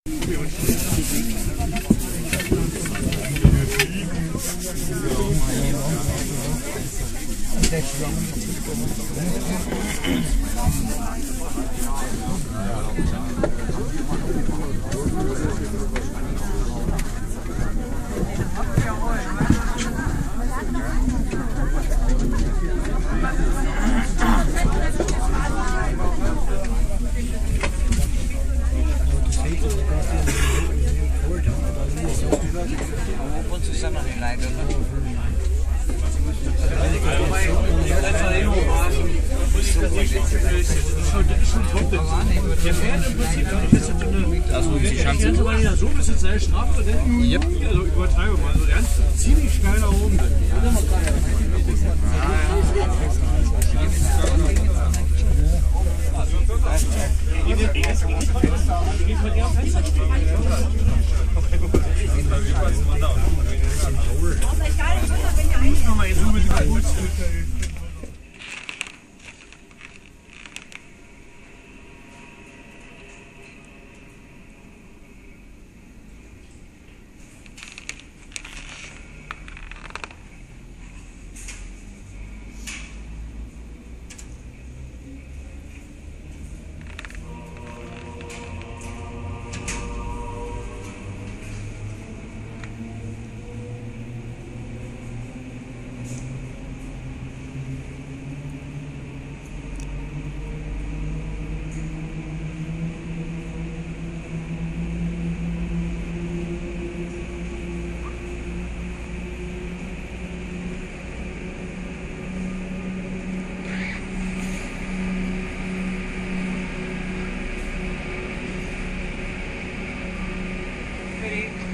Das muss die Chance. So ein bisschen sehr straff, oder? Yep. Also übertreibe mal. Also der ist ziemlich steil nach oben. Ready?